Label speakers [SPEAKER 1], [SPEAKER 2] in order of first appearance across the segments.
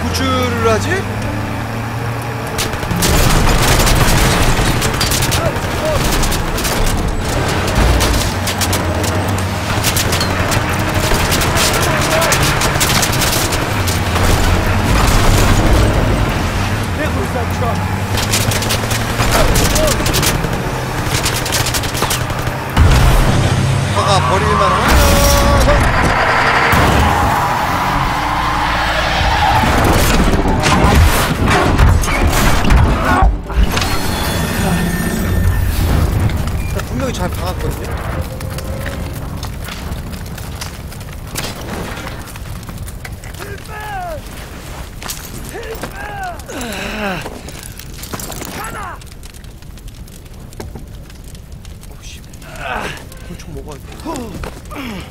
[SPEAKER 1] 구출을 하지? 차가 버릴만 하면 분명히 잘 박았거든요? 오씨 권총 먹어야 돼.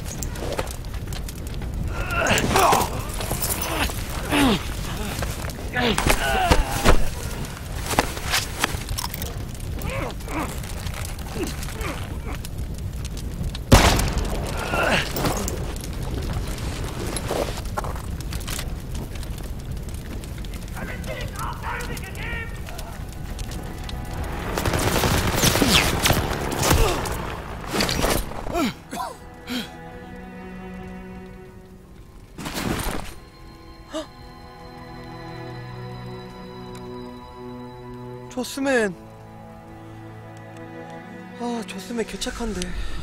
[SPEAKER 1] 조스맨. 아, 조스맨 개착한데.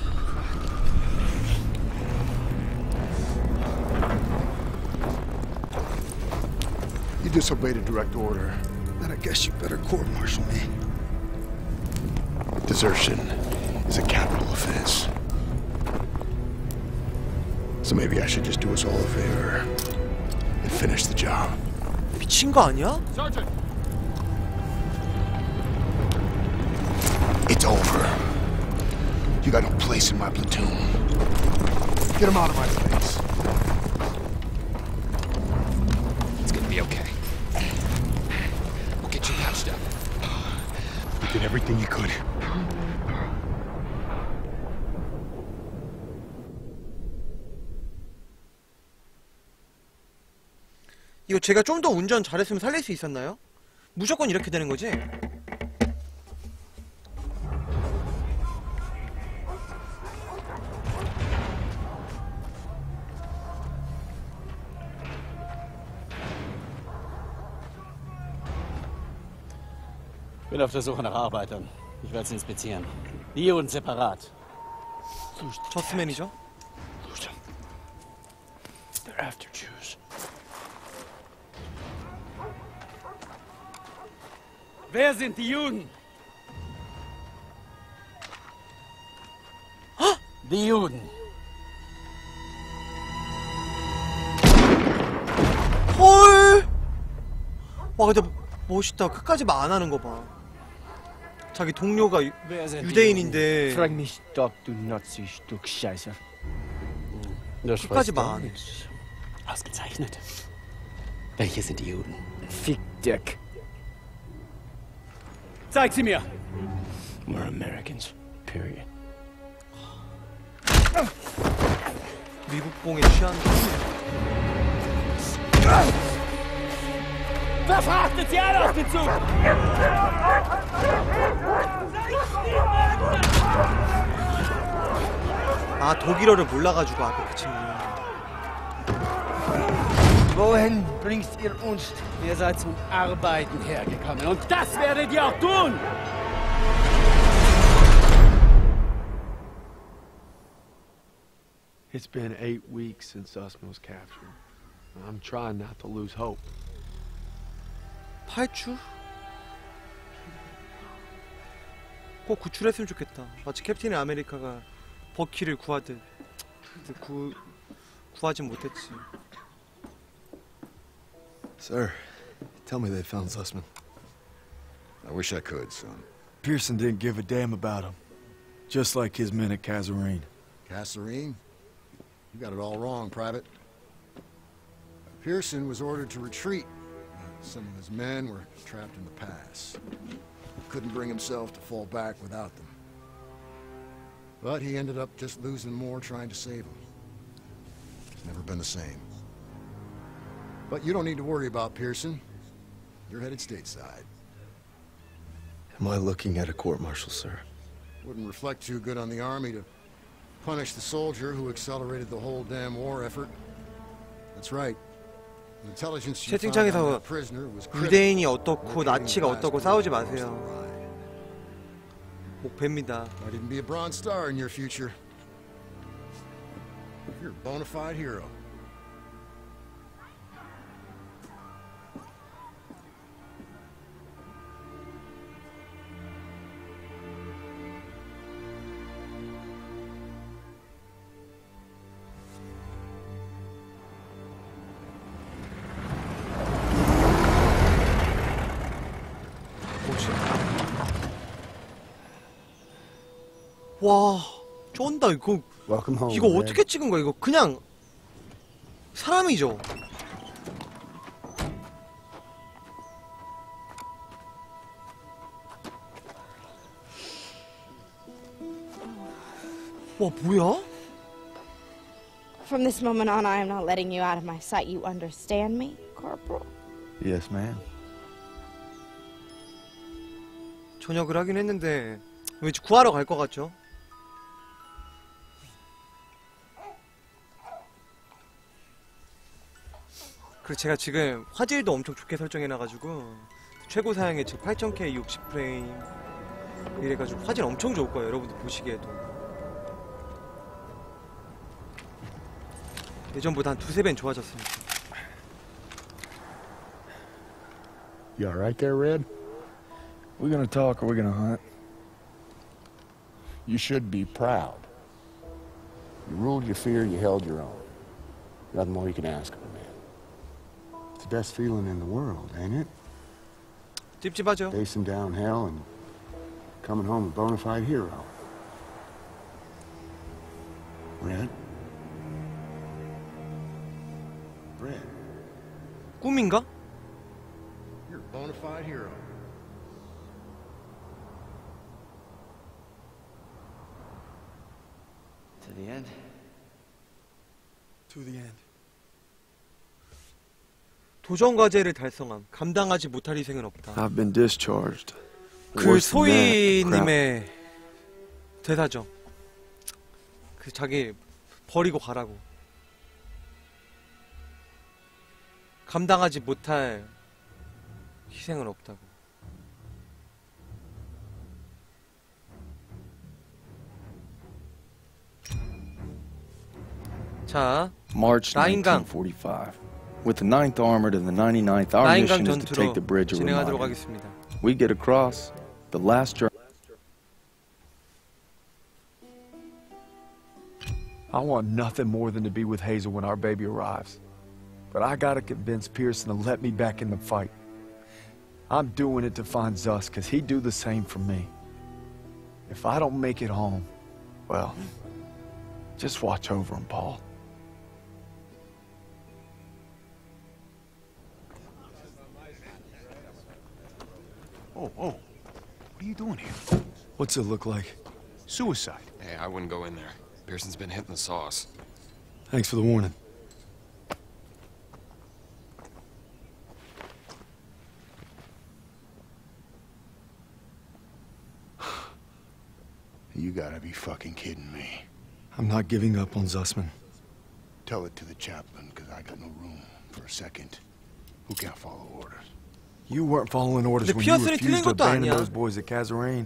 [SPEAKER 2] You disobeyed a direct order. Then I guess you better court-martial me. Desertion is a capital offense. So maybe I should just do us all a favor and finish the job.
[SPEAKER 1] 미친 거 아니야?
[SPEAKER 3] Sergeant!
[SPEAKER 2] It's over. You got no place in my platoon. Get him out of my face.
[SPEAKER 3] It's gonna be okay. We'll get you patched up.
[SPEAKER 2] You did everything you could.
[SPEAKER 1] 이거 제가 좀 더 운전 잘했으면 살릴 수 있었나요? 무조건 이렇게 되는 거지?
[SPEAKER 4] Bin auf der Suche nach Arbeitern. Ich werde sie inspizieren. Die Juden separat.
[SPEAKER 1] 저스맨이죠?
[SPEAKER 4] They're after Jews. Wer sind die Juden? Die Juden.
[SPEAKER 1] 헐! 와, 근데 멋있다. 끝까지 말 안 하는 거 봐. 자기 동료가 유대인인데
[SPEAKER 5] Frag mich doch, du Nazi-Stück Scheiße.
[SPEAKER 1] 끝까지 말 안 해.
[SPEAKER 4] Ausgezeichnet. Welche sind die Juden?
[SPEAKER 5] Fick dich.
[SPEAKER 4] Zeig sie mir!
[SPEAKER 5] We're Americans. Period.
[SPEAKER 1] 미국봉에 취한
[SPEAKER 4] Verfrachtet sie alle auf den Zug!
[SPEAKER 1] 아, 독일어를 몰라가지고 앞에 그 친구야.
[SPEAKER 5] Wohin bringst ihr uns?
[SPEAKER 4] Ihr seid zum Arbeiten hergekommen und das werdet ihr auch tun!
[SPEAKER 6] It's been 8 weeks since Usman was captured. I'm trying not to lose hope.
[SPEAKER 1] 8주? 꼭 구출했으면 좋겠다. 마치 캡틴 아메리카가 버키를 구하듯. 근데 구하진 못했지.
[SPEAKER 2] Sir, tell me they found Zussman. I wish I could, son.
[SPEAKER 7] Pearson didn't give a damn about him. Just like his men at Kasserine.
[SPEAKER 2] Kasserine? You got it all wrong, Private. Pearson was ordered to retreat. Some of his men were trapped in the pass. Couldn't bring himself to fall back without them. But he ended up just losing more trying to save them. It's never been the same. But you don't need to worry about Pearson. You're headed stateside.
[SPEAKER 8] Am I looking at a court-martial, sir?
[SPEAKER 2] Wouldn't reflect too good on the Army to punish the soldier who accelerated the whole damn war effort. That's right. The intelligence you found on
[SPEAKER 1] 채팅창에서
[SPEAKER 2] that prisoner was critical.
[SPEAKER 1] 유대인이 어떻고
[SPEAKER 2] Locating
[SPEAKER 1] 나치가
[SPEAKER 2] the
[SPEAKER 1] 어떻고
[SPEAKER 2] last
[SPEAKER 1] 싸우지
[SPEAKER 2] bullet across
[SPEAKER 1] 마세요.
[SPEAKER 2] the line.
[SPEAKER 1] 목 뱀니다.
[SPEAKER 2] Might even be a Bronze Star in your future. You're a bona fide hero.
[SPEAKER 1] 와, 쩐다 이거.
[SPEAKER 5] Welcome home.
[SPEAKER 1] 이거
[SPEAKER 5] Red.
[SPEAKER 1] 어떻게 찍은 거야? 이거 그냥 사람이죠. 와, 뭐야?
[SPEAKER 9] From this moment on, I am not letting you out of my sight. You understand me, Corporal?
[SPEAKER 8] Yes, ma'am.
[SPEAKER 1] 저녁을 하긴 했는데 왠지 구하러 갈 것 같죠? 그리고 제가 지금 화질도 엄청 좋게 설정해놔가지고 최고 사양의 지금 8000K 60프레임 이래가지고 화질 엄청 좋을 거예요. 여러분들 보시기에도 예전보다 한 두세 배는 좋아졌습니다.
[SPEAKER 10] You all right there, Red?
[SPEAKER 5] We gonna talk or we gonna hunt?
[SPEAKER 10] You should be proud. You ruled your fear, you held your own. Nothing more you can ask of a man. It's the best feeling in the world, ain't it?
[SPEAKER 1] 찝찝하죠?
[SPEAKER 10] Facing down hell and coming home a bona fide hero. Red? Red?
[SPEAKER 1] 꿈인가?
[SPEAKER 2] You're a bona fide hero.
[SPEAKER 5] To the end.
[SPEAKER 7] To the end.
[SPEAKER 1] 도전 과제를 달성함. 감당하지 못할 희생은 없다.
[SPEAKER 7] I've been discharged.
[SPEAKER 1] 그
[SPEAKER 7] Worse than that, crap.
[SPEAKER 1] 소희님의 대사죠. 그 자기 버리고 가라고. 감당하지 못할 희생은 없다고. 자,
[SPEAKER 11] March
[SPEAKER 1] 라인강.
[SPEAKER 11] 1945. With the 9th Armored and the 99th, our
[SPEAKER 1] 라인강
[SPEAKER 11] mission is to take the
[SPEAKER 1] 전투로
[SPEAKER 11] bridge of
[SPEAKER 1] 진행하도록
[SPEAKER 11] Ramadan.
[SPEAKER 1] 하겠습니다.
[SPEAKER 11] We get across, the last journey.
[SPEAKER 7] I want nothing more than to be with Hazel when our baby arrives. But I gotta convince Pearson to let me back in the fight. I'm doing it to find Zuss, because he'd do the same for me. If I don't make it home, well, just watch over him, Paul.
[SPEAKER 12] Oh, what are you doing here?
[SPEAKER 7] What's it look like?
[SPEAKER 12] Suicide.
[SPEAKER 3] Hey, I wouldn't go in there. Pearson's been hitting the sauce.
[SPEAKER 7] Thanks for the warning.
[SPEAKER 12] You gotta be fucking kidding me.
[SPEAKER 7] I'm not giving up on Zussman.
[SPEAKER 12] Tell it to the chaplain, because I got no room for a second. Who can't follow orders?
[SPEAKER 7] You weren't following orders
[SPEAKER 1] 근데
[SPEAKER 7] when you
[SPEAKER 1] 피어스는 틀린
[SPEAKER 7] refused to
[SPEAKER 1] 것도
[SPEAKER 7] abandon
[SPEAKER 1] 아니야.
[SPEAKER 7] those boys at Kazarene.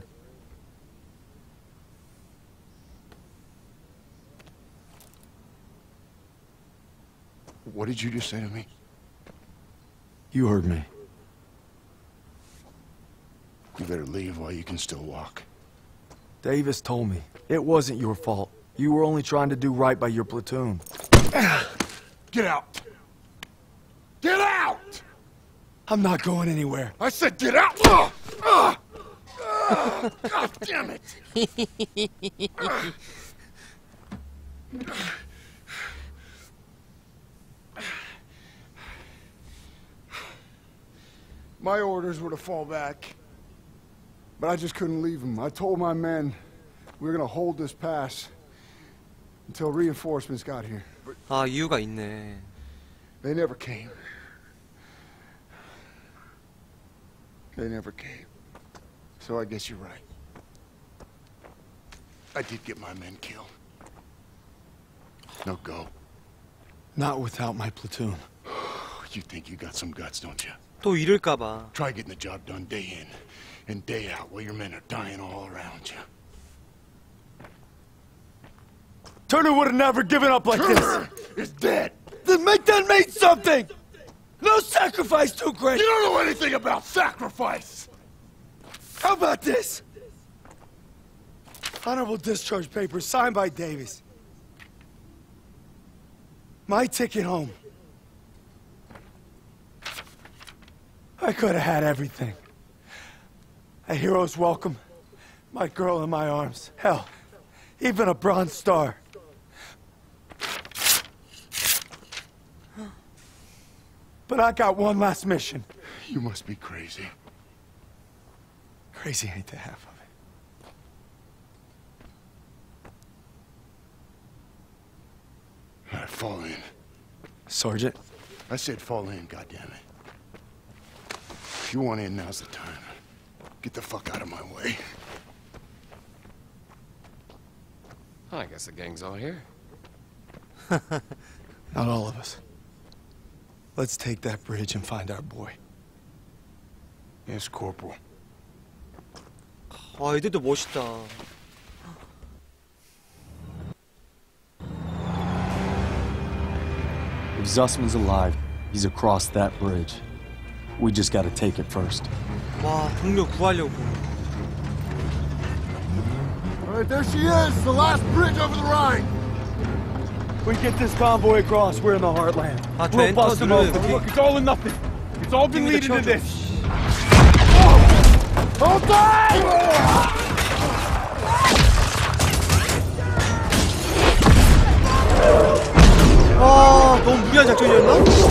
[SPEAKER 12] What did you just say to me?
[SPEAKER 7] You heard me.
[SPEAKER 12] You better leave while you can still walk.
[SPEAKER 7] Davis told me. It wasn't your fault. You were only trying to do right by your platoon.
[SPEAKER 12] Get out! Get out!
[SPEAKER 7] I'm not going anywhere.
[SPEAKER 12] I said get out! God damn it!
[SPEAKER 10] My orders were to fall back. But I just couldn't leave them. I told my men we were gonna hold this pass until reinforcements got here.
[SPEAKER 1] 아, 이유가 있네.
[SPEAKER 10] They never came.
[SPEAKER 12] They never came. So I guess you're right. I did get my men killed. Now go.
[SPEAKER 7] Not without my platoon.
[SPEAKER 12] You think you got some guts, don't you?
[SPEAKER 1] 또 잃을까봐.
[SPEAKER 12] Try getting the job done day in and day out while your men are dying all around you.
[SPEAKER 7] Turner would have never given up like
[SPEAKER 12] Turner
[SPEAKER 7] this.
[SPEAKER 12] is dead.
[SPEAKER 7] Then make that mean something. No sacrifice too great.
[SPEAKER 12] You don't know anything about sacrifice.
[SPEAKER 7] How about this? Honorable discharge papers signed by Davis. My ticket home. I could have had everything. A hero's welcome, my girl in my arms. Hell, even a Bronze Star. But I got one last mission.
[SPEAKER 12] You must be crazy.
[SPEAKER 7] Crazy ain't the half of it.
[SPEAKER 12] All right, fall in.
[SPEAKER 7] Sergeant?
[SPEAKER 12] I said fall in, goddammit. If you want in, now's the time. Get the fuck out of my way.
[SPEAKER 3] I guess the gang's all here.
[SPEAKER 7] Not all of us. Let's take that bridge and find our boy.
[SPEAKER 12] Yes, Corporal.
[SPEAKER 1] 아, 애들도 멋있다.
[SPEAKER 4] If Zussman's alive, he's across that bridge. We just gotta take it first.
[SPEAKER 1] 와, 동료 구하려고.
[SPEAKER 2] All right, there she is, the last bridge over the Rhine.
[SPEAKER 7] We get this convoy across, we're in the heartland.
[SPEAKER 1] 아, 저
[SPEAKER 7] We'll
[SPEAKER 1] 엔터
[SPEAKER 7] bust them
[SPEAKER 1] 누르는
[SPEAKER 7] open.
[SPEAKER 1] 그
[SPEAKER 7] Look, it's all or nothing. It's all been leading to this.
[SPEAKER 2] Hold tight!
[SPEAKER 1] 아, 너무 무리한 작전이었나?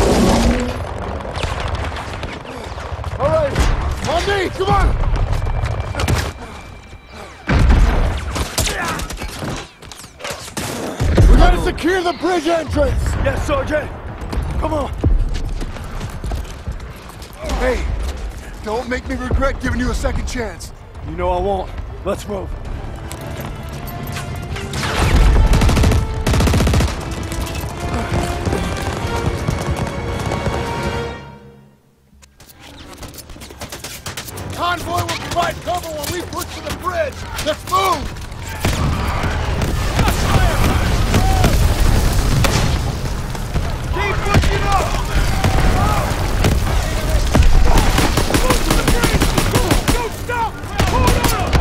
[SPEAKER 2] All right, on me, come on! We gotta secure the bridge entrance!
[SPEAKER 7] Yes, Sergeant. Come on.
[SPEAKER 2] Hey, don't make me regret giving you a second chance.
[SPEAKER 7] You know I won't. Let's move.
[SPEAKER 2] Convoy will provide cover while we push to the bridge. Let's move! Keep pushing up! Don't stop! Hold on!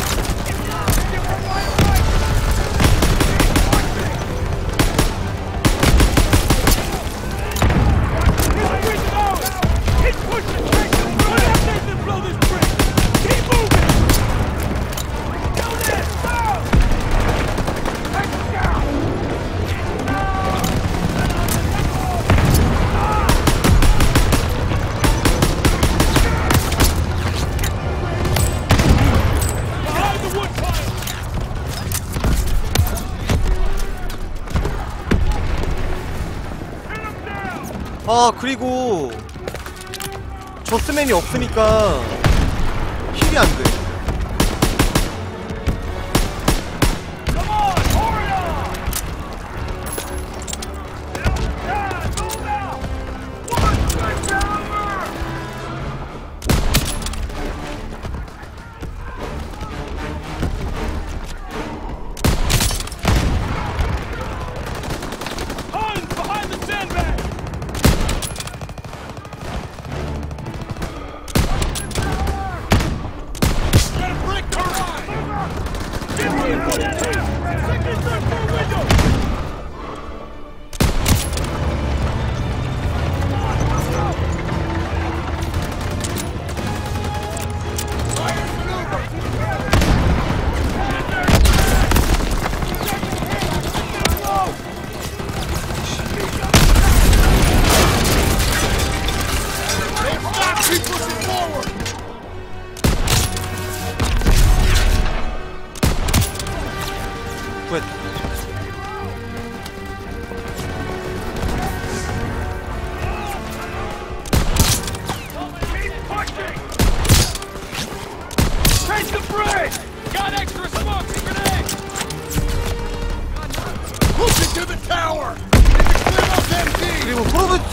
[SPEAKER 2] It's pushing! Blow this bridge! Keep moving! Do this! Stop! Take it down! Behind the wood pile!
[SPEAKER 1] 아, 그리고 저스맨이 없으니까 힐이 안 돼.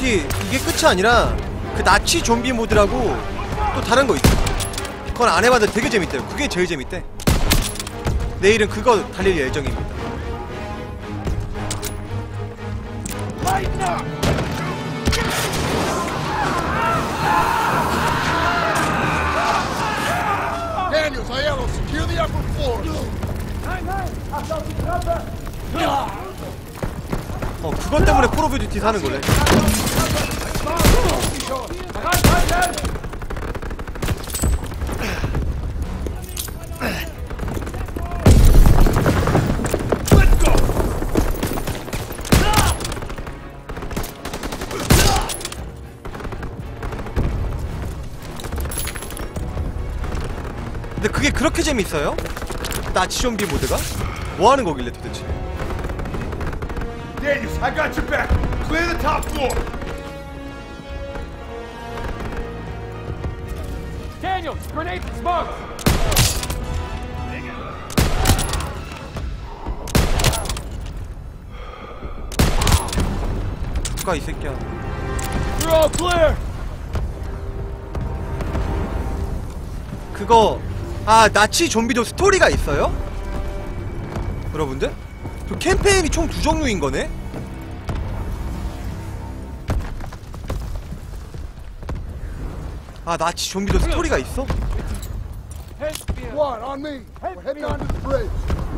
[SPEAKER 1] 이게 끝이 아니라 그 나치 좀비 모드라고 또 다른 거 있어. 그건 안 해봤는데 되게 재밌대요. 그게 제일 재밌대. 내일은 그거 달릴 예정입니다.
[SPEAKER 12] Daniels, Aiello, secure the upper floor.
[SPEAKER 1] 그것 때문에 콜 오브 듀티 사는 거래. 근데 그게 그렇게 재밌어요? 나치 좀비 모드가? 뭐 하는 거길래 도대체?
[SPEAKER 12] Daniels, I got your back. Clear the top floor.
[SPEAKER 13] Daniels, grenade and smoke.
[SPEAKER 1] 누가 이 새끼야?
[SPEAKER 13] We're all clear.
[SPEAKER 1] 그거 나치 좀비도 스토리가 있어요? 여러분들? 그 캠페인이 총 2종류인 거네? 나치 좀비도 스토리가 있어?
[SPEAKER 12] Squad, on me. We're heading onto the bridge.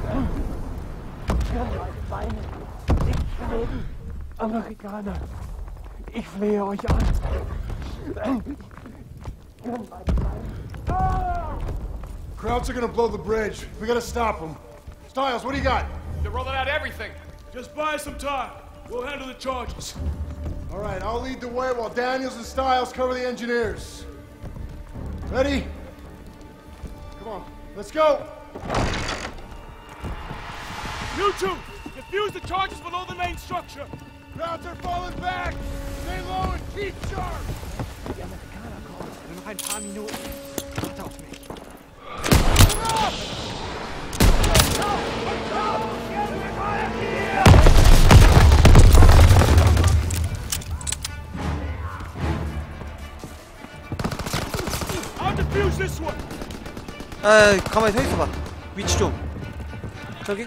[SPEAKER 13] Amerikaner, ich flehe euch an.
[SPEAKER 12] Krauts are gonna blow the bridge. We gotta stop them. Styles, what do you got?
[SPEAKER 13] They're rolling out everything.
[SPEAKER 12] Just buy us some time. We'll handle the charges. All right, I'll lead the way while Daniels and Styles cover the engineers. Ready? Come on, let's go.
[SPEAKER 13] You two, defuse the charges below the main structure.
[SPEAKER 12] Krauts are falling back. Stay low and keep sharp.
[SPEAKER 13] Die Amerikaner kommen. Nur noch ein paar Minuten. Warte auf mich.
[SPEAKER 12] I'll defuse this one.
[SPEAKER 1] 가만히 서 있어봐. 위치 좀. 저기?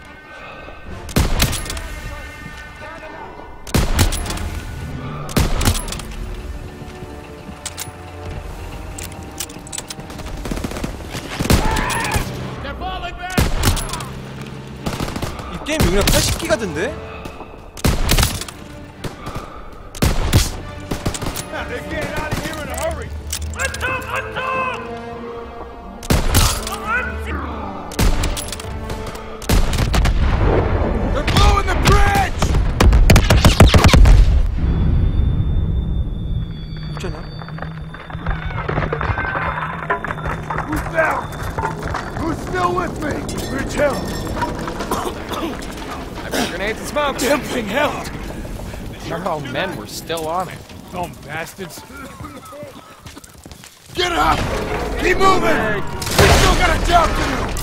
[SPEAKER 1] 이 게임 용량 80기가던데?
[SPEAKER 12] They're getting out of here in a hurry. They're blowing the bridge!
[SPEAKER 1] 어쩌냐?
[SPEAKER 12] Who's down? Who's still with me? Bridge held.
[SPEAKER 13] I've got grenades and smoke.
[SPEAKER 12] Damn thing held.
[SPEAKER 13] Our own men were still on it.
[SPEAKER 12] Dumb bastards. Get up! Keep moving! We still got a job to do!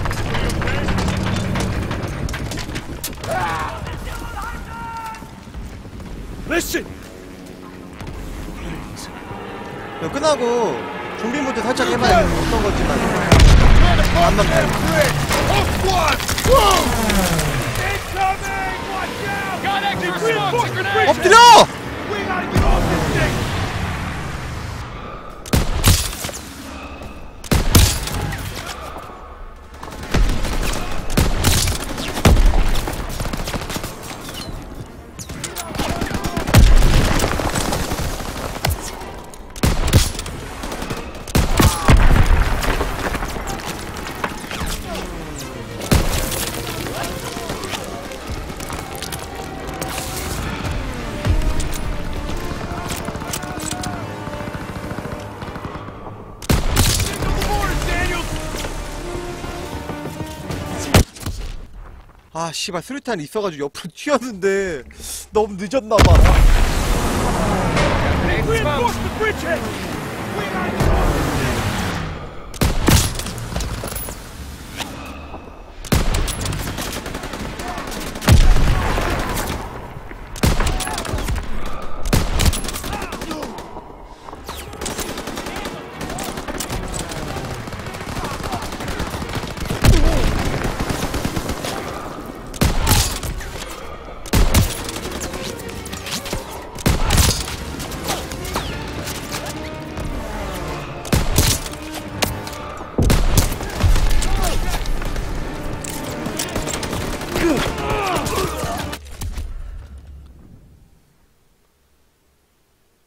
[SPEAKER 12] Listen!
[SPEAKER 1] 이거 끝나고 좀비 모드 살짝 해봐야 어떤 건지만 안만 봐요.
[SPEAKER 12] All squads! Whoa! Incoming! Watch out!
[SPEAKER 13] Got extra smokes and grenades!
[SPEAKER 1] 엎드려!
[SPEAKER 12] We gotta get off this thing!
[SPEAKER 1] 씨발 수류탄 있어가지고 옆으로 튀었는데 너무 늦었나봐.
[SPEAKER 12] Reinforce the bridgehead! We gotta get off this thing!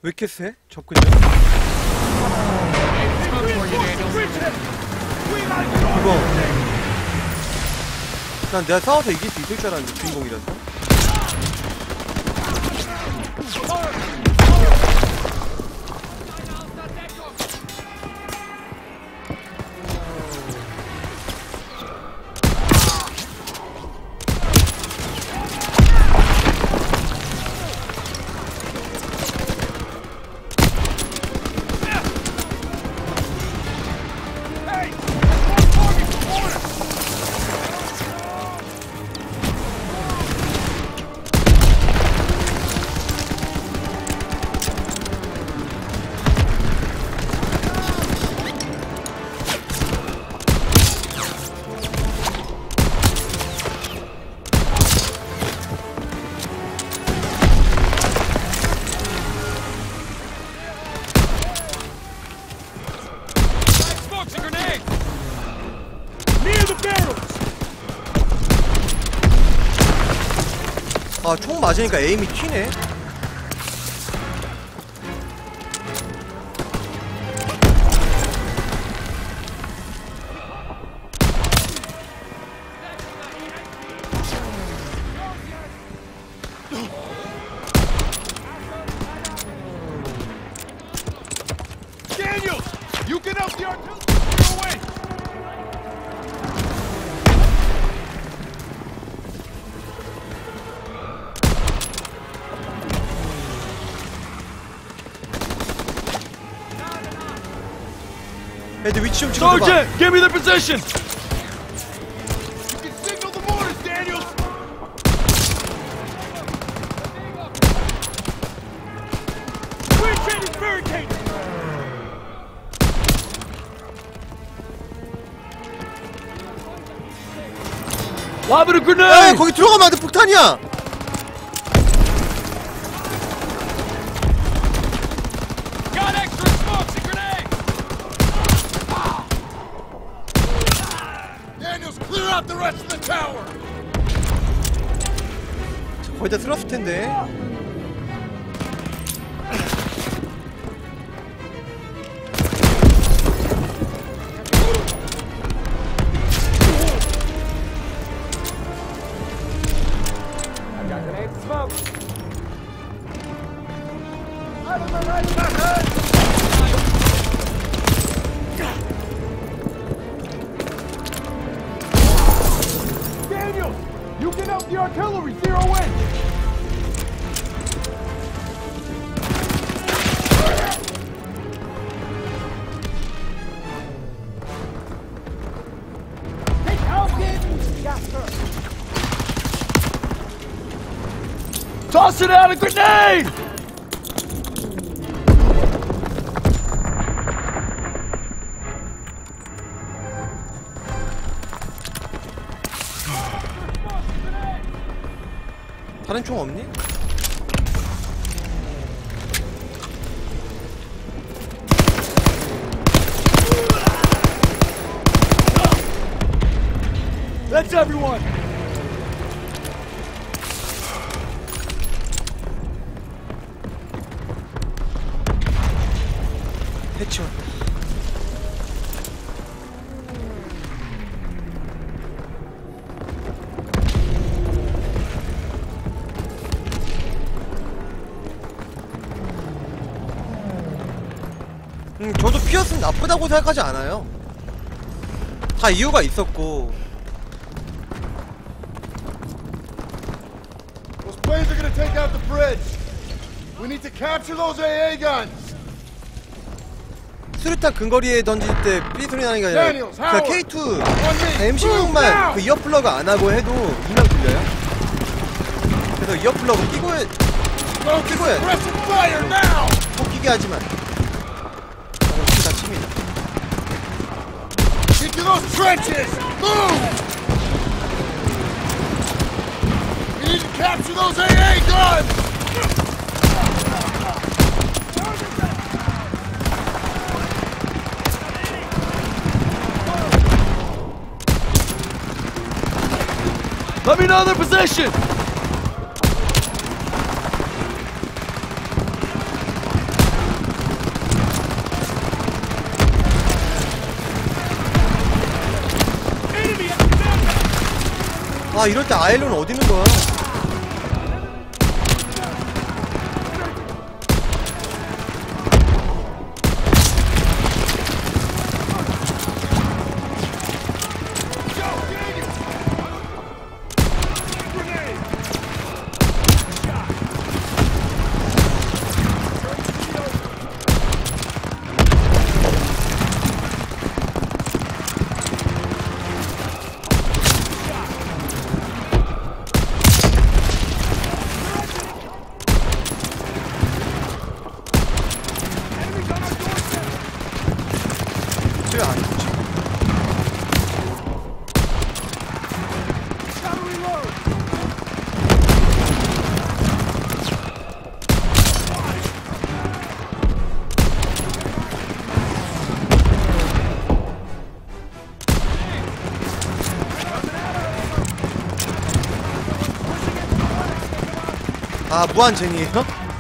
[SPEAKER 1] 왜 이렇게 세? 접근력? 이거 난 내가 싸워서 이길 수 있을 줄 알았는데 주인공이라서. 아, 총 맞으니까 에임이 튀네.
[SPEAKER 12] Daniel, you can help the artillery away.
[SPEAKER 1] 애들 위치 좀 찍어줘봐.
[SPEAKER 7] Sergeant, give me the position.
[SPEAKER 12] You can signal the mortars, Daniel. We're training barricades.
[SPEAKER 7] Lob it a
[SPEAKER 1] 에이,
[SPEAKER 7] grenade.
[SPEAKER 1] 거기 들어가면 안 돼. 폭탄이야.
[SPEAKER 12] Got extra smokes and grenades. Daniels, clear out the rest of the tower.
[SPEAKER 1] 거의 다 쓸었을 텐데.
[SPEAKER 12] Daniels, you can help the artillery zero in. Take help, Jasper.
[SPEAKER 7] Toss it out a grenade.
[SPEAKER 1] 다른 총 없니?
[SPEAKER 7] That's everyone.
[SPEAKER 1] 해치웠다. 저도 피었으면 나쁘다고 생각하지 않아요. 다 이유가 있었고.
[SPEAKER 12] Those planes are gonna take out the bridge. We need to capture those AA guns.
[SPEAKER 1] 수류탄 근거리에 던질 때 삐소리 나는 게 아니라
[SPEAKER 12] Daniels,
[SPEAKER 1] 그
[SPEAKER 12] Howard.
[SPEAKER 1] K2
[SPEAKER 12] me.
[SPEAKER 1] M16만 그 이어플러그 안 하고 해도 2명 들려요. 그래서 이어플러그 끼고 해. 끼고 해.
[SPEAKER 12] Aggressive fire now.
[SPEAKER 1] 꼭 끼게 하지만 이렇게 다칩니다.
[SPEAKER 12] Get to those trenches. Move. We need to capture those AA guns.
[SPEAKER 7] Let me know their position.
[SPEAKER 1] 아, 이럴 때 아일론은 어디 있는 거야? 아, 무한쟁이에요?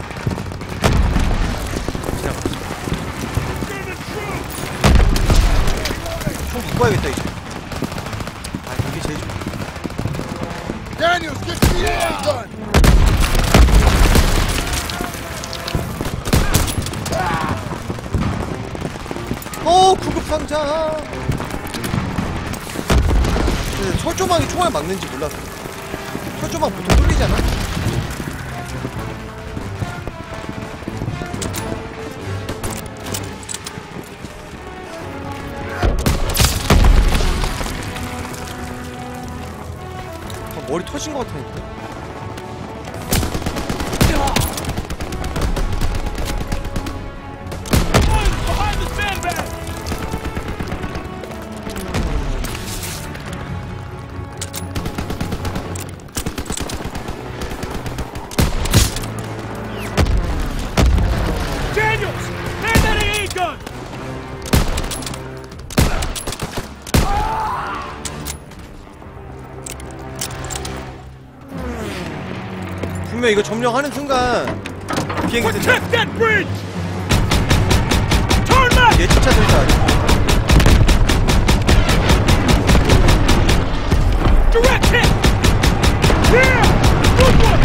[SPEAKER 1] 총 바꿔야겠다 이제. 아, 이게 제일 좋아.
[SPEAKER 2] Daniels, get to the air gun!
[SPEAKER 1] 구급상자. 철조망이 총알 막는지 몰라서. 철조망 보통 뚫리잖아. 머리 터진 것 같으니까. 분명 이거 점령하는 순간 비행기 예측차 된다.
[SPEAKER 14] Direct hit! Yeah! Good one!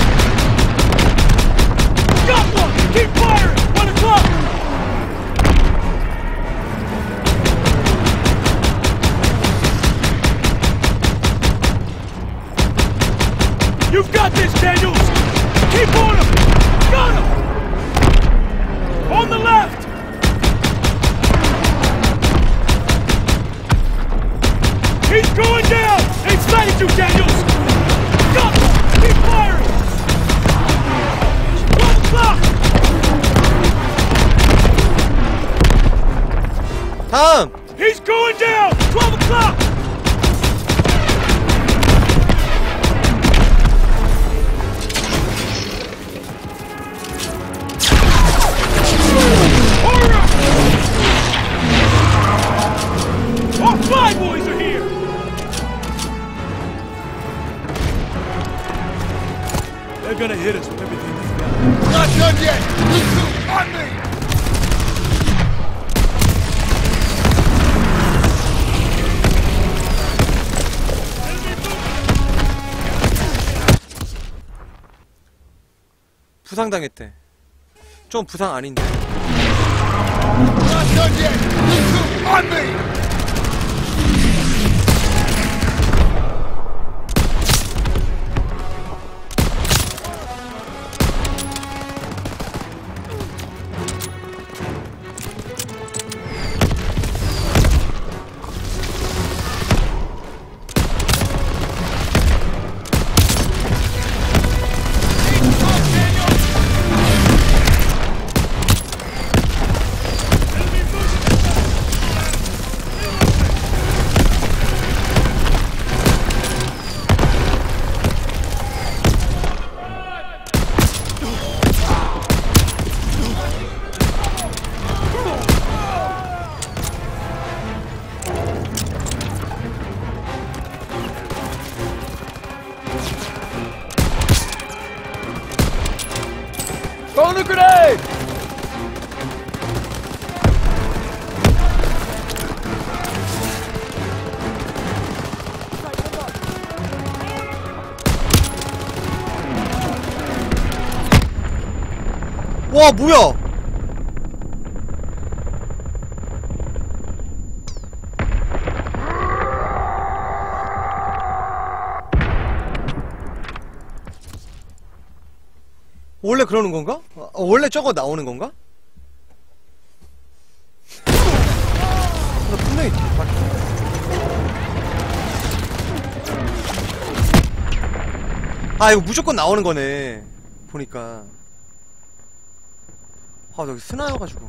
[SPEAKER 14] Got one! Keep firing! 1 o'clock! You've got this, Daniels! Keep on him! Got him! On the left! He's going down! Inside you, Daniels! Got him! Keep firing! 1 o'clock!
[SPEAKER 1] 다음!
[SPEAKER 14] He's going down! 12 o'clock! Our fly boys are here! They're gonna hit us with everything we've got.
[SPEAKER 2] Not done yet! You two, on me!
[SPEAKER 1] 부상당했대. 좀 부상 아닌데.
[SPEAKER 2] Not done yet! You two, on me!
[SPEAKER 7] Throwing a grenade!
[SPEAKER 1] 와 뭐야? 원래 그러는 건가? 원래 저거 나오는 건가? 나 분명히 아 이거 무조건 나오는 거네. 보니까 아 여기 스나여가지고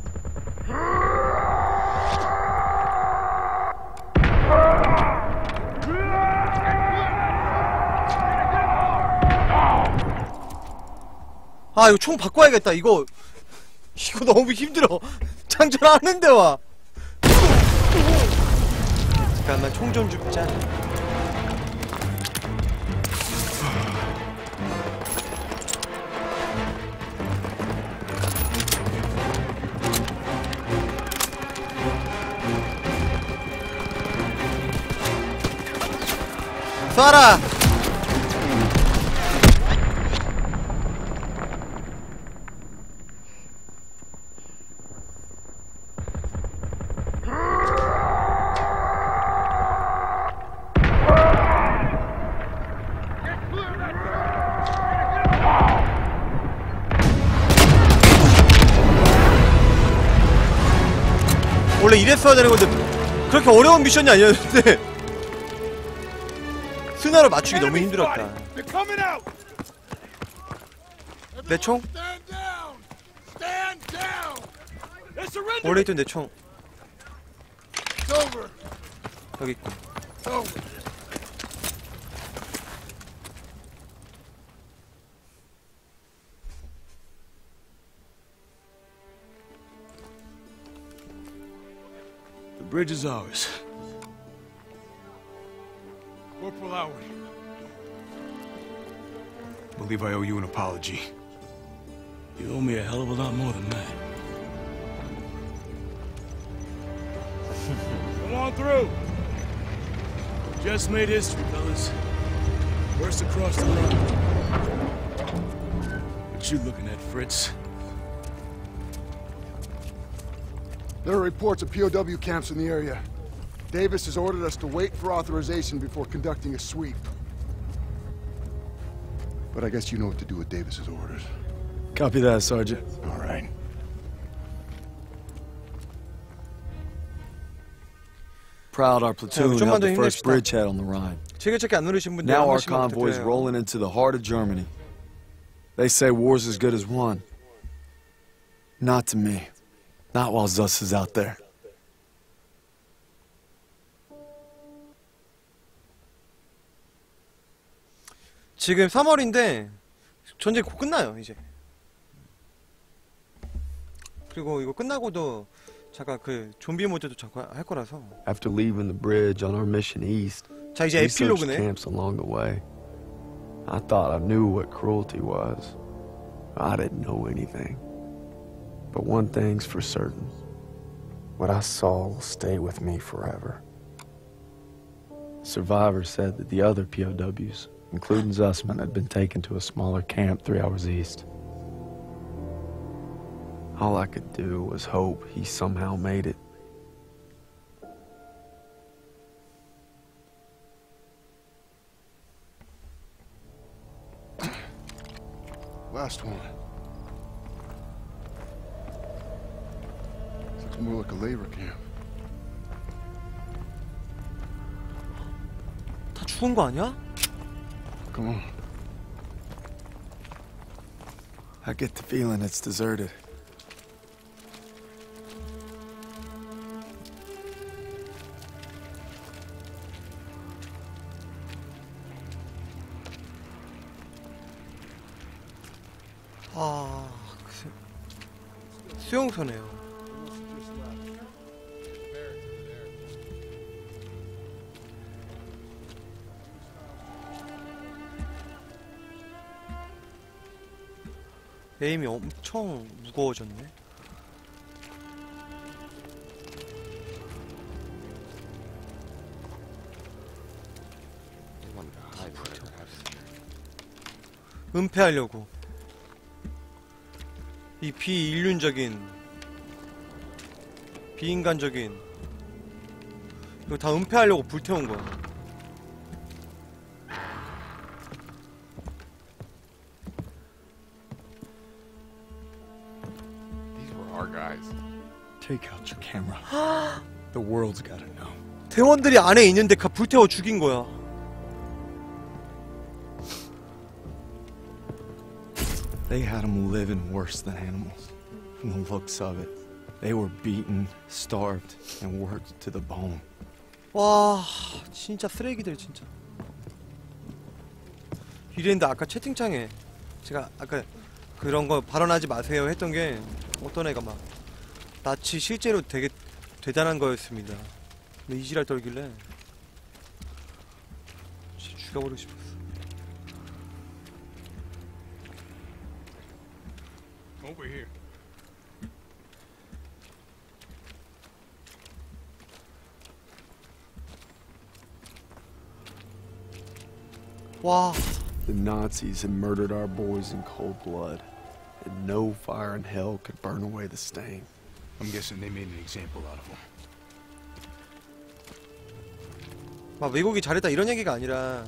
[SPEAKER 1] 아 이거 총 바꿔야겠다. 이거 너무 힘들어. 장전하는데 와. 잠깐만 총 좀 줍자. 쏴라! 원래 이랬어야 되는 건데 그렇게 어려운 미션이 아니었는데 스나로 맞추기 너무 힘들었다. 내 총? 원래 있던 내 총 여기 있고.
[SPEAKER 14] The bridge is ours. Corporal Howard. Believe I owe you an apology. You owe me a hell of a lot more than that. Come on through. Just made history, fellas. First across the line. What you looking at, Fritz?
[SPEAKER 2] There are reports of POW camps in the area. Davis has ordered us to wait for authorization before conducting a sweep. But I guess you know what to do with Davis's orders.
[SPEAKER 7] Copy that, Sergeant.
[SPEAKER 2] All right.
[SPEAKER 7] Proud our platoon held the first bridgehead on the Rhine. Now our convoy is rolling into the heart of Germany. They say war's as good as won. Not to me. Not while Zuss is out there.
[SPEAKER 1] 지금 3월인데 전쟁 곧 끝나요 이제. 그리고 이거 끝나고도 잠깐 그 좀비 모드도 잠깐 할 거라서.
[SPEAKER 6] After leaving the bridge on our mission east,
[SPEAKER 1] 자 이제
[SPEAKER 6] we searched
[SPEAKER 1] 에필로그네.
[SPEAKER 6] camps along the way. I thought I knew what cruelty was. I didn't know anything. But one thing's for certain. What I saw will stay with me forever. Survivors said that the other POWs, including Zussman, had been taken to a smaller camp 3 hours east. All I could do was hope he somehow made it.
[SPEAKER 2] Last one. Looks more like a labor camp.
[SPEAKER 1] 다 죽은 거 아니야?
[SPEAKER 2] Come on.
[SPEAKER 7] I get the feeling it's deserted.
[SPEAKER 1] 아, 수용소네요. 에임이 엄청 무거워졌네. 은폐하려고. 이 비인륜적인, 비인간적인, 이거 다 은폐하려고 불태운 거야.
[SPEAKER 10] These were our guys.
[SPEAKER 7] Take out your camera. The world's gotta know.
[SPEAKER 1] 대원들이 안에 있는데 불태워 죽인 거야.
[SPEAKER 7] They had them living worse than animals. From the looks of it, they were beaten, starved, and worked to the bone.
[SPEAKER 1] 와, 진짜 쓰레기들 진짜. 이랬는데 아까 채팅창에 제가 아까 그런 거 발언하지 마세요 했던 게 어떤 애가 막 나치 실제로 되게 대단한 거였습니다. 근데 이지랄 떨길래 진짜 죽여버리고 싶었어.
[SPEAKER 10] Over here.
[SPEAKER 1] 와.
[SPEAKER 6] The Nazis had murdered our boys in cold blood, and no fire in hell could burn away the stain.
[SPEAKER 10] I'm guessing they made an example out of them.
[SPEAKER 1] 막 외국이 잘했다 이런 얘기가 아니라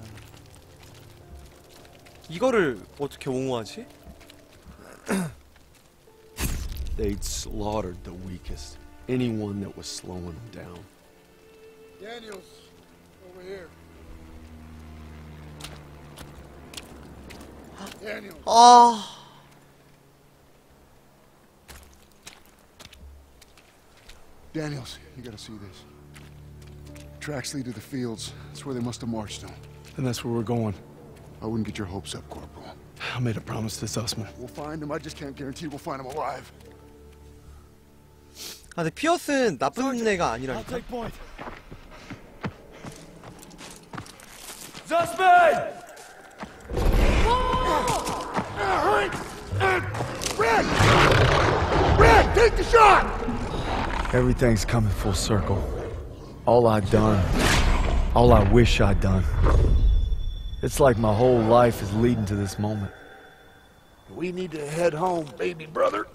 [SPEAKER 1] 이거를 어떻게 옹호하지?
[SPEAKER 6] They'd slaughtered the weakest, anyone that was slowing them down.
[SPEAKER 12] Daniels, over here. Daniels. Daniels, you gotta see this. Tracks lead to the fields. That's where they must have marched on.
[SPEAKER 7] And that's where we're going.
[SPEAKER 12] I wouldn't get your hopes up, Corporal.
[SPEAKER 7] I made a promise to Sussman.
[SPEAKER 12] We'll find him. I just can't guarantee we'll find him alive.
[SPEAKER 1] 아, 근데 피어스는 나쁜 애가 아니라니까.
[SPEAKER 14] Suspect!
[SPEAKER 12] Red! Red, take the shot!
[SPEAKER 7] Everything's coming full circle. All I've done, all I wish I'd done. It's like my whole life is leading to this moment.
[SPEAKER 12] We need to head home, baby brother.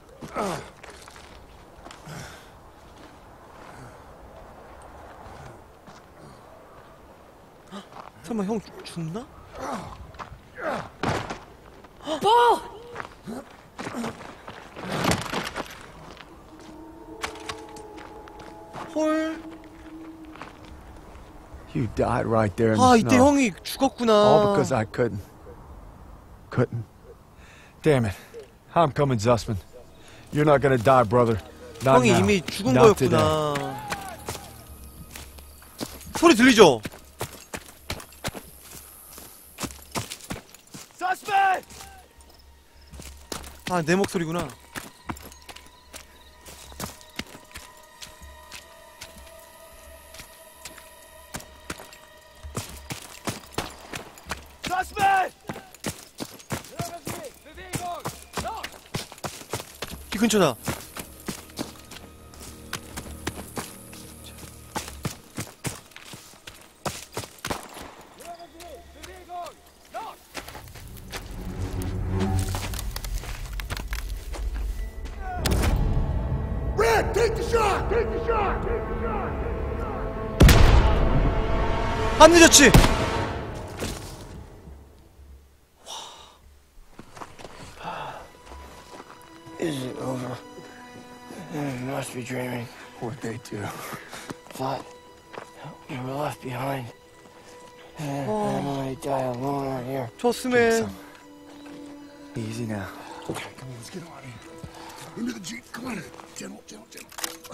[SPEAKER 1] 설마 형 죽나?
[SPEAKER 9] Paul!
[SPEAKER 1] 헐.
[SPEAKER 7] You died right there in
[SPEAKER 1] 아,
[SPEAKER 7] the
[SPEAKER 1] 이때
[SPEAKER 7] snow.
[SPEAKER 1] 형이 죽었구나.
[SPEAKER 7] All because I couldn't. Damn it. I'm coming, Zussman. You're not gonna die, brother. Not
[SPEAKER 1] 형이
[SPEAKER 7] now.
[SPEAKER 1] 이미 죽은
[SPEAKER 7] Not today.
[SPEAKER 1] 거였구나. 소리 들리죠?
[SPEAKER 14] Suspect!
[SPEAKER 1] 아, 내 목소리구나.
[SPEAKER 14] Suspect!
[SPEAKER 1] 이 근처다.
[SPEAKER 12] Red, take the shot! Take the shot! Take the shot!
[SPEAKER 1] 안 늦었지?
[SPEAKER 5] Is it over? You must be dreaming.
[SPEAKER 6] What'd they do?
[SPEAKER 5] Thought you were left behind. And I'm gonna die alone out here.
[SPEAKER 1] 좋스맨.
[SPEAKER 7] Easy now.
[SPEAKER 12] Okay, come on, let's get on here. Into the Jeep, come on. Gentle, gentle, gentle.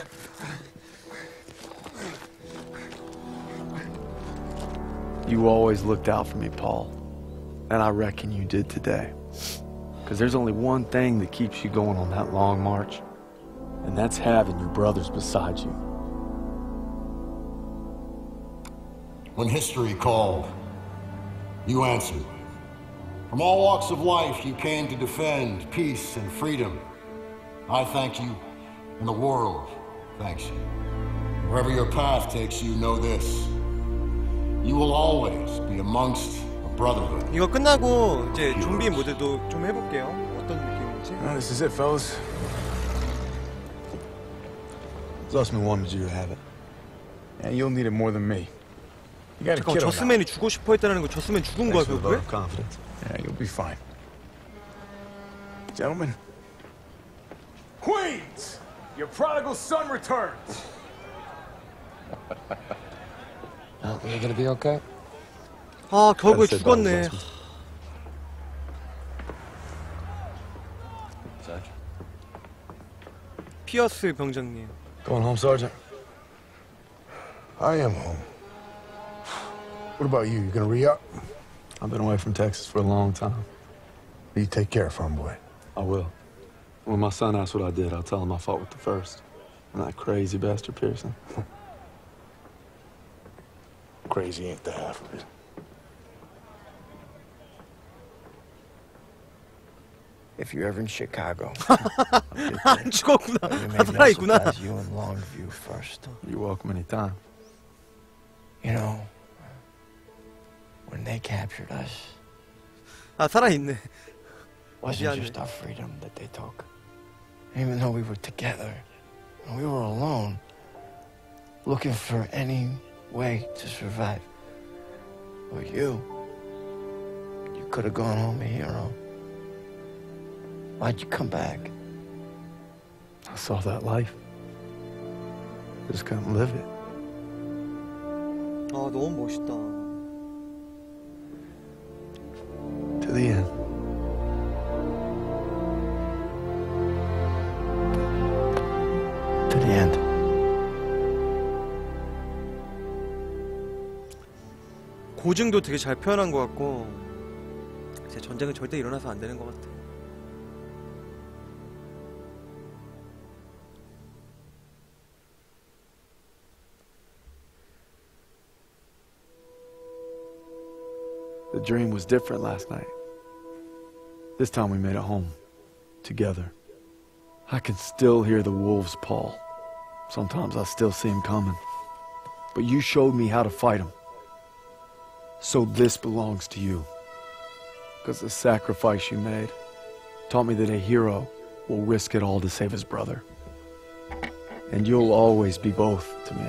[SPEAKER 6] You always looked out for me, Paul. And I reckon you did today. Because there's only one thing that keeps you going on that long march. And that's having your brothers beside you.
[SPEAKER 2] When history called, you answered. From all walks of life, you came to defend peace and freedom. I thank you, and the world thanks you. Wherever your path takes you, know this. You will always be amongst a brotherhood.
[SPEAKER 1] 이거 끝나고 이제 좀비 모드도 좀 해볼게요. 어떤 느낌인지.
[SPEAKER 7] Well, this is it, fellas. Zussman wanted you to have it. And you'll need it more than me. You got a
[SPEAKER 1] 잠깐만,
[SPEAKER 7] kid on
[SPEAKER 1] 저스맨이 주고 싶어 했다는 거 저스맨 죽은 거야,
[SPEAKER 7] Thanks for the
[SPEAKER 1] 결국에?
[SPEAKER 7] vote of confidence. Yeah, you'll be fine. Gentlemen.
[SPEAKER 14] Queens, your prodigal son returns.
[SPEAKER 5] Oh, you gonna be okay?
[SPEAKER 1] 아, 결국에
[SPEAKER 7] That's it,
[SPEAKER 1] 죽었네.
[SPEAKER 7] Sergeant.
[SPEAKER 1] 피어스 병장님.
[SPEAKER 10] Going home, Sergeant? I am home. What about you? You gonna re-up?
[SPEAKER 7] I've been away from Texas for a long time.
[SPEAKER 10] You take care, farm boy.
[SPEAKER 7] I will. When my son asks what I did, I'll tell him I fought with the first. And that crazy bastard Pearson.
[SPEAKER 10] Crazy ain't the half of it.
[SPEAKER 5] If you're ever in Chicago,
[SPEAKER 1] 안 죽었구나.
[SPEAKER 5] you
[SPEAKER 1] 아, 살아있구나.
[SPEAKER 5] pass you in Longview first.
[SPEAKER 7] You're welcome anytime.
[SPEAKER 5] You know, when they captured us,
[SPEAKER 1] 아, 살아있네.
[SPEAKER 5] wasn't
[SPEAKER 1] 미안해.
[SPEAKER 5] just our freedom that they took. Even though we were together, and we were alone, looking for any way to survive. But you could have gone home a hero. Why'd you come back?
[SPEAKER 7] I saw that life. Just couldn't live it.
[SPEAKER 1] 아, 너무 멋있다.
[SPEAKER 7] To the end.
[SPEAKER 5] To the end.
[SPEAKER 1] 고증도 되게 잘 표현한 것 같고, 제 전쟁은 절대 일어나서 안 되는 것 같아.
[SPEAKER 7] The dream was different last night. This time we made it home. Together. I can still hear the wolves' paw. Sometimes I still see them coming. But you showed me how to fight them. So this belongs to you. Because the sacrifice you made taught me that a hero will risk it all to save his brother. And you'll always be both to me.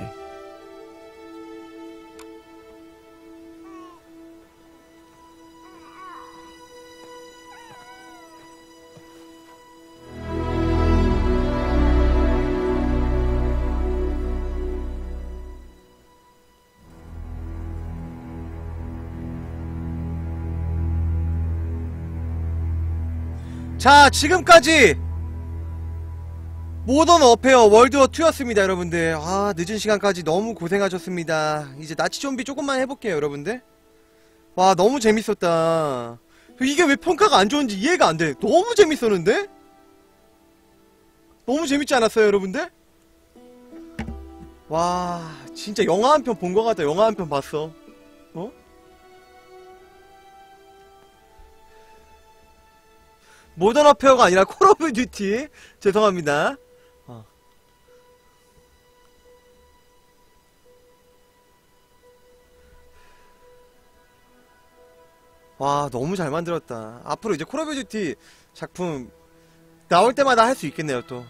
[SPEAKER 1] 자, 지금까지 모던 어페어 월드워 2였습니다, 여러분들. 아, 늦은 시간까지 너무 고생하셨습니다. 이제 나치 좀비 조금만 해볼게요, 여러분들. 와, 너무 재밌었다. 이게 왜 평가가 안 좋은지 이해가 안 돼. 너무 재밌었는데? 너무 재밌지 않았어요, 여러분들? 와, 진짜 영화 한 편 본 것 같다. 영화 한 편 봤어. 어? 모던 어페어가 아니라 콜 오브 듀티. 죄송합니다. 와, 너무 잘 만들었다. 앞으로 이제 콜 오브 듀티 작품 나올 때마다 할 수 있겠네요, 또.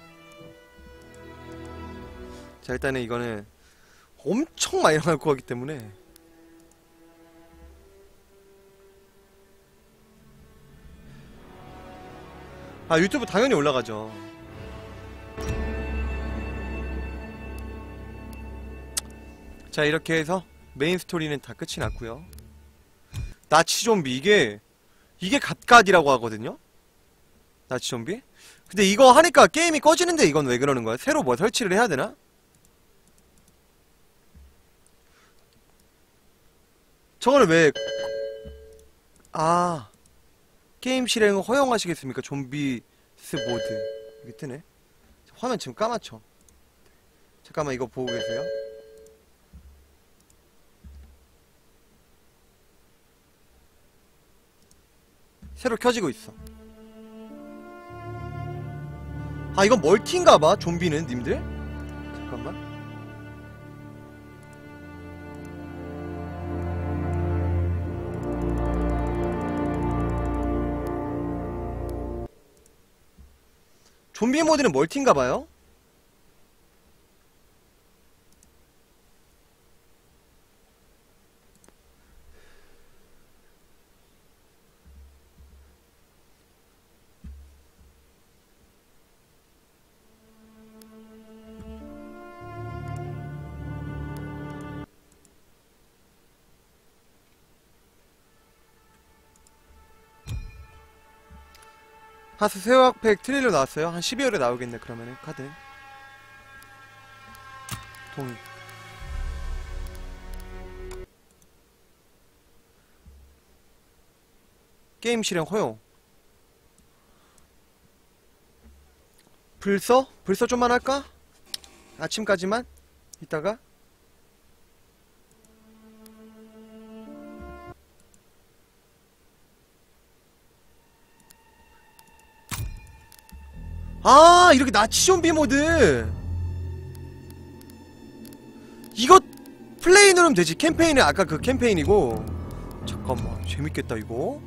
[SPEAKER 1] 자, 일단은 이거는 엄청 많이 나올 거기 때문에. 아, 유튜브 당연히 올라가죠. 자, 이렇게 해서 메인 스토리는 다 끝이 났고요. 나치 좀비, 이게 갓갓이라고 하거든요? 나치 좀비? 근데 이거 하니까 게임이 꺼지는데 이건 왜 그러는 거야? 새로 뭐 설치를 해야 되나? 저거는 왜... 아... 게임 실행을 허용하시겠습니까? 좀비스 모드. 이게 뜨네. 화면 지금 까맣죠? 잠깐만, 이거 보고 계세요? 새로 켜지고 있어. 아, 이건 멀티인가봐, 좀비는, 님들? 잠깐만. 좀비 모드는 멀티인가봐요? 하스 새우학팩 트레일러 나왔어요. 한 12월에 나오겠네. 그러면은 카드 동의. 게임 실행 허용. 불서? 불서 좀만 할까? 아침까지만? 이따가? 아, 이렇게 나치 좀비 모드. 이거 플레이 누르면 되지. 캠페인은 아까 그 캠페인이고. 잠깐만, 재밌겠다 이거.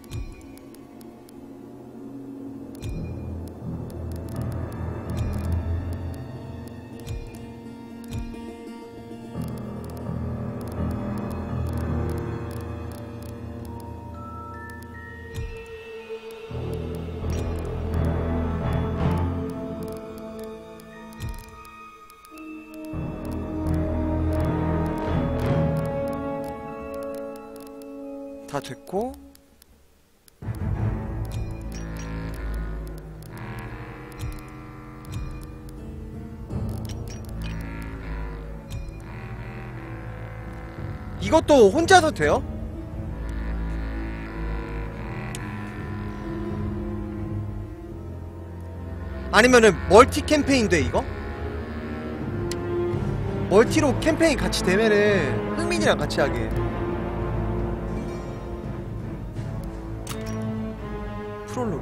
[SPEAKER 1] 다 됐고, 이것도 혼자서 돼요? 아니면은 멀티 캠페인 돼 이거? 멀티로 캠페인 같이 되면은 흥민이랑 같이 하게. 프롤로그.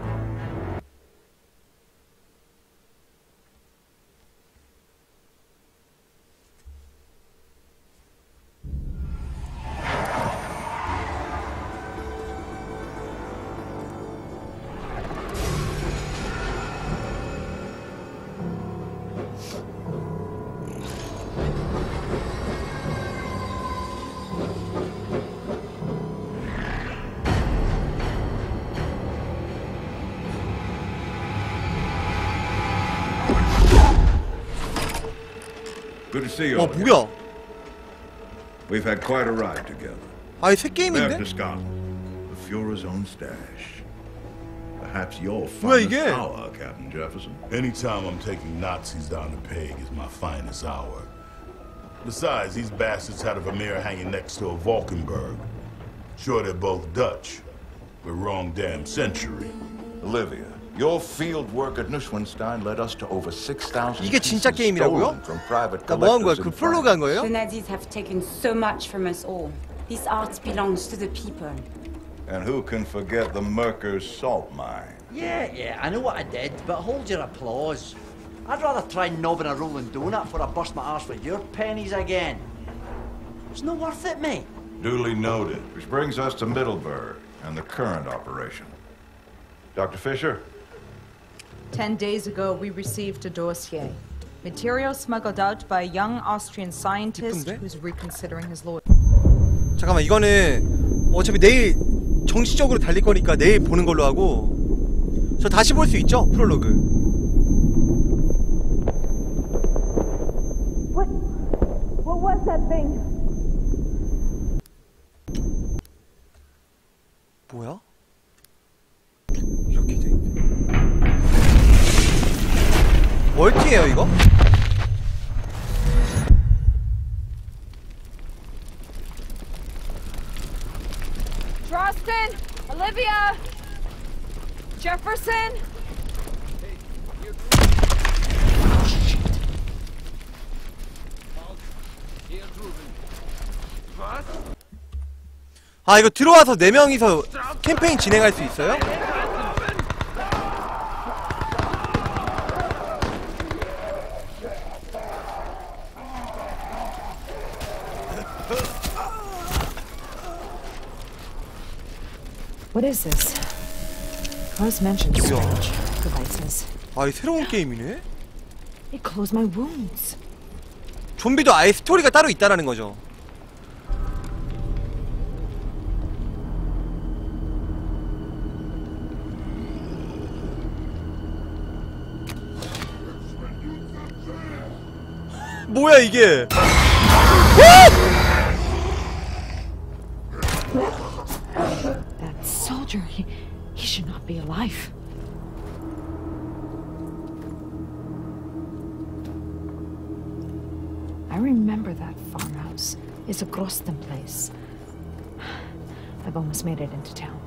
[SPEAKER 15] Good to see you all.
[SPEAKER 1] 뭐야?
[SPEAKER 15] We've had quite a ride together.
[SPEAKER 1] 아이 새 게임인데?
[SPEAKER 15] Back to Scotland, the Fuhrer's own stash. Perhaps your
[SPEAKER 12] 뭐야,
[SPEAKER 15] finest
[SPEAKER 12] 이게?
[SPEAKER 15] hour, Captain Jefferson.
[SPEAKER 12] Anytime I'm taking Nazis down the peg is my finest hour. Besides, these bastards had a Vermeer hanging next to a Valkenburg. Sure, they're both Dutch, but wrong damn century.
[SPEAKER 15] Olivia, your field work at Neuschwanstein led us to over 6,000
[SPEAKER 1] 이게 진짜 게임이라고요?
[SPEAKER 15] from private
[SPEAKER 1] 나 뭐 한 거야?
[SPEAKER 15] collectors
[SPEAKER 1] 그
[SPEAKER 15] in
[SPEAKER 1] 프롤로그 한 거예요?
[SPEAKER 16] The Nazis have taken so much from us all. This art belongs to the people.
[SPEAKER 15] And who can forget the Merkers salt mine?
[SPEAKER 17] Yeah, I know what I did, but hold your applause. I'd rather try knobbing a rolling donut before I bust my arse with your pennies again. It's not worth it, mate.
[SPEAKER 15] Duly noted. Which brings us to Middleburg and the current operation. Dr. Fisher?
[SPEAKER 18] 10 days ago, we received a dossier. Material smuggled out by a young Austrian scientist who's reconsidering his law.
[SPEAKER 1] 잠깐만, 이거는 어차피 내일 정식적으로 달릴 거니까 내일 보는 걸로 하고, 저 다시 볼 수 있죠? 프롤로그.
[SPEAKER 9] What was that thing?
[SPEAKER 1] 뭐야? 이렇게 돼 있네. 멀티예요 이거?
[SPEAKER 18] Roston, Olivia, Jefferson.
[SPEAKER 1] 아, 이거 들어와서 4명이서 캠페인 진행할 수 있어요?
[SPEAKER 19] What is this? Close mentions storage devices.
[SPEAKER 1] 아, 이 새로운 게임이네?
[SPEAKER 18] It closed my wounds.
[SPEAKER 1] 좀비도 아예 스토리가 따로 있다라는 거죠. 뭐야 이게?
[SPEAKER 18] That soldier, he should not be alive. I remember that farmhouse. It's a Groston place. I've almost made it into town.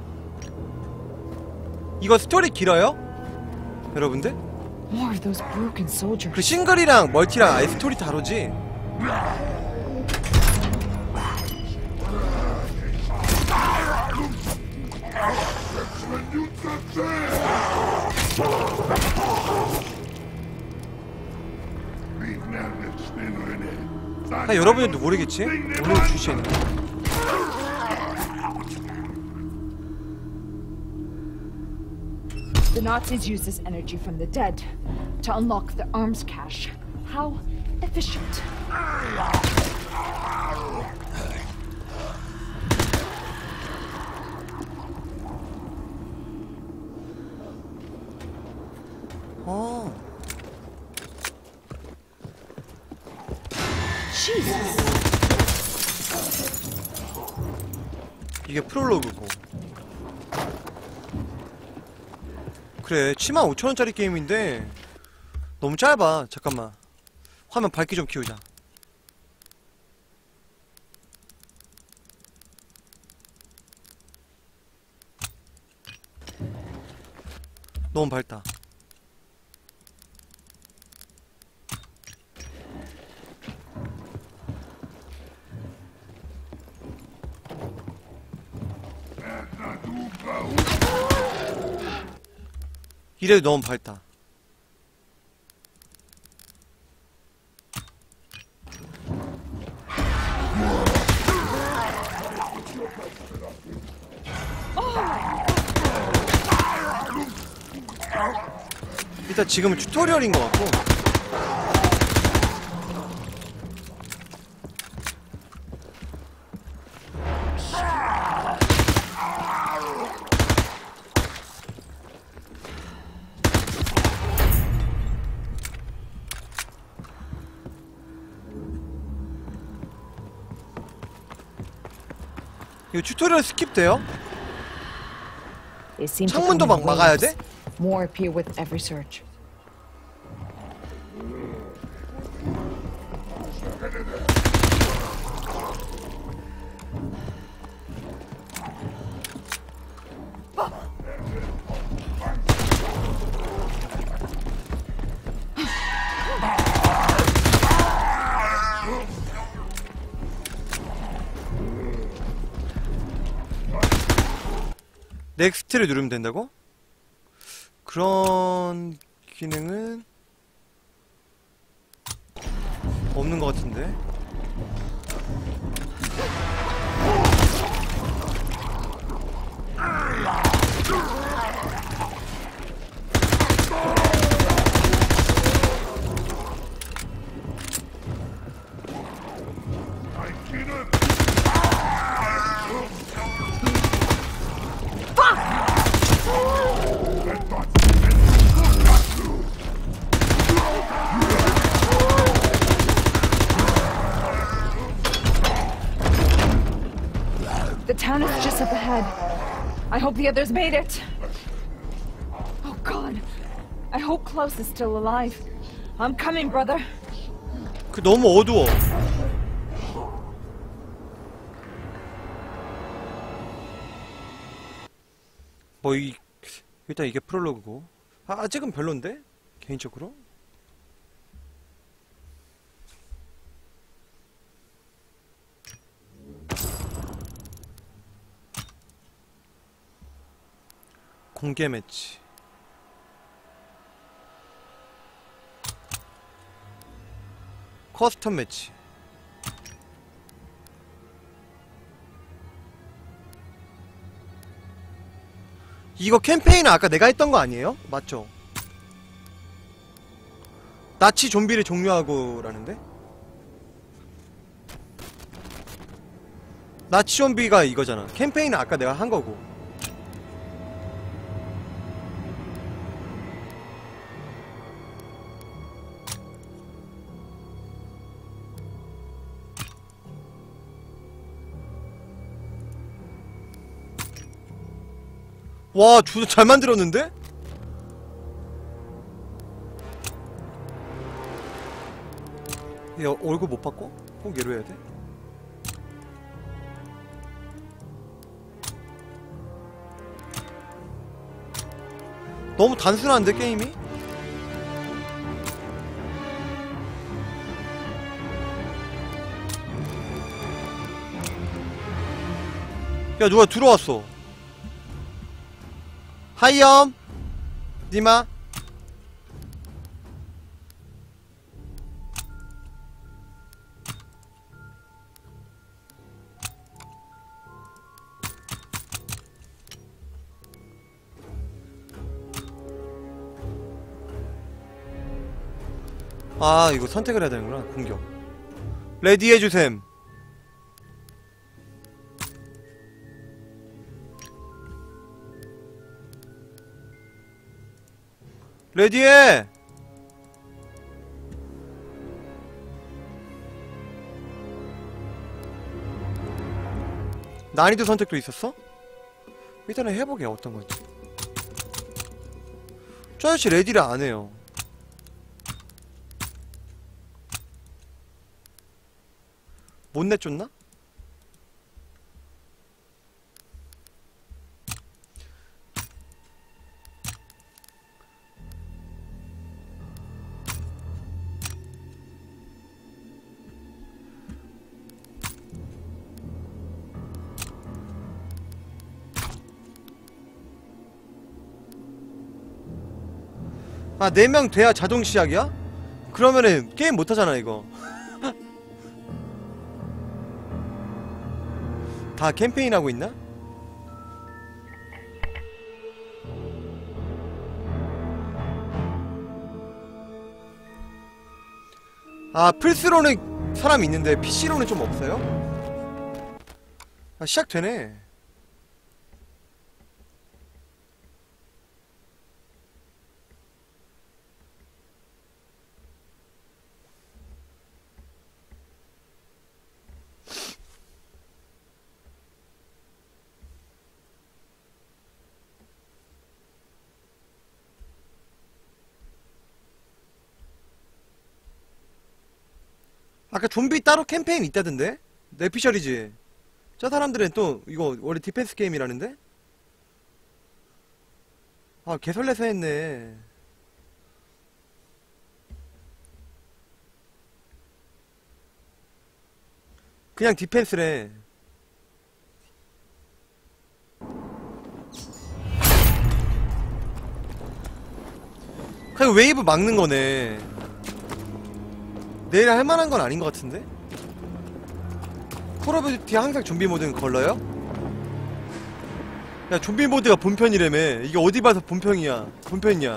[SPEAKER 1] 이거 스토리 길어요? 여러분들?
[SPEAKER 18] More of those broken soldiers.
[SPEAKER 1] 그 싱글이랑 멀티랑 아예 스토리 다르지? 나 여러분들도 모르겠지? 오늘 주제는
[SPEAKER 18] The Nazis use this energy from the dead to unlock the arms cache. How efficient.
[SPEAKER 1] 어.
[SPEAKER 18] Jesus.
[SPEAKER 1] 이게 프롤로그고. 그래 75,000원짜리 게임인데 너무 짧아. 잠깐만 화면 밝기 좀 키우자. 너무 밝다. 이래도 너무 밝다. 일단 지금은 튜토리얼인 것 같고. 이거 튜토리얼 스킵돼요? 창문도 막 막아야 돼?
[SPEAKER 18] More appear with every search.
[SPEAKER 1] 넥스트를 누르면 된다고? 그런 기능은 없는 것 같은데.
[SPEAKER 18] The town is just up ahead. I hope the others made it. Oh God. I hope Klaus is still alive. I'm coming, brother.
[SPEAKER 1] 그 너무 어두워. 뭐 일단 이게 프롤로그고. 아직은 별론데? 개인적으로? 공개 매치. 커스텀 매치. 이거 캠페인은 아까 내가 했던 거 아니에요? 맞죠? 나치 좀비를 종료하고라는데? 나치 좀비가 이거잖아. 캠페인은 아까 내가 한 거고. 와, 주도 잘 만들었는데? 야, 얼굴 못 바꿔? 꼭 얘로 해야 돼? 너무 단순한데, 게임이? 야, 누가 들어왔어. 하이엄! 니마? 아, 이거 선택을 해야 되는구나. 공격. 레디 해주셈. 레디해! 난이도 선택도 있었어? 일단은 해보게, 어떤 건지. 저 아저씨 레디를 안 해요. 못 내쫓나? 아, 4명 돼야 자동 시작이야? 그러면은 게임 못하잖아 이거. 다 캠페인 하고 있나? 아, 플스로는 사람이 있는데 PC로는 좀 없어요? 아, 시작되네. 아까 좀비 따로 캠페인 있다던데? 내피셜이지? 저 사람들은 또 이거 원래 디펜스 게임이라는데? 아, 개설레서 했네. 그냥 디펜스래. 그냥 웨이브 막는 거네. 내일 할만한 건 아닌 것 같은데? 콜 오브 듀티 항상 좀비 모드는 걸러요? 야, 좀비 모드가 본편이라며. 이게 어디 봐서 본편이야. 본편이야.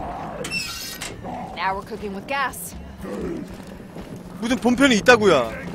[SPEAKER 18] Now we're cooking with gas.
[SPEAKER 1] 무슨 본편이 있다고야.